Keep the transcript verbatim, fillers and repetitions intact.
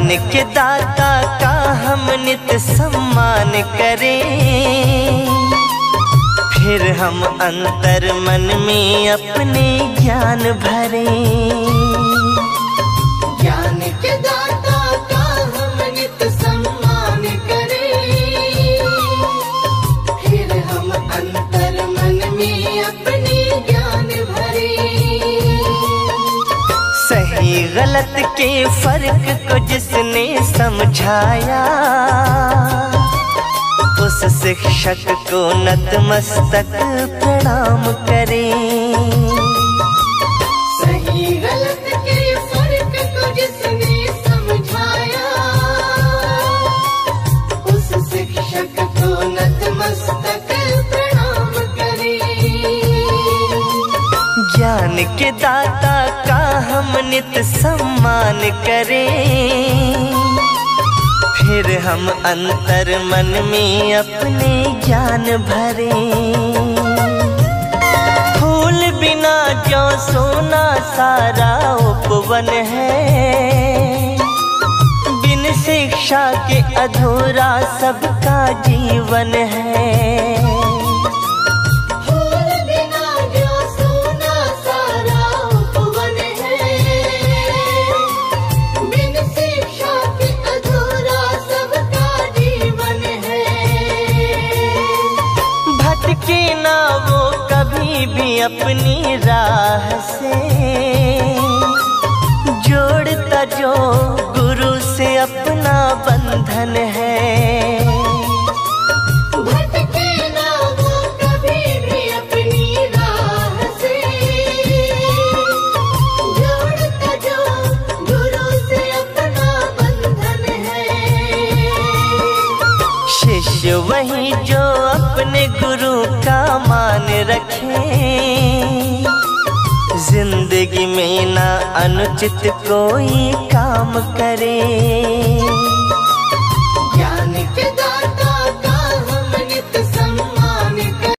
के दाता का हम नित सम्मान करें, फिर हम अंतर मन में अपने ज्ञान भरें। ज्ञान के दाता का हम नित सम्मान करें, फिर हम अंतर मन में अपने ज्ञान भरें। सही गलत के फर्क को जिसने समझाया, उस शिक्षक को नतमस्तक प्रणाम करें। सही गलत के फर्क को जिसने समझाया, उस शिक्षक को नतमस्तक प्रणाम करें। ज्ञान के दाता का हम नित सम्मान करें, फिर हम अंतर मन में अपने ज्ञान भरें। फूल बिना जो सोना सारा उपवन है, बिन शिक्षा के अधूरा सबका जीवन है। फूल बिना जो सोना सारा उपवन है, बिन शिक्षा के अधूरा सबका जीवन है। भटके ना वो कभी भी अपनी राह से, जोड़ता जो गुरु से अपना बंधन है। भटके ना वो कभी भी अपनी राह से, जोड़ता जो गुरु से अपना बंधन है। शिष्य वही जो अपने गुरु का मान रखे, जिंदगी में ना अनुचित कोई काम करे।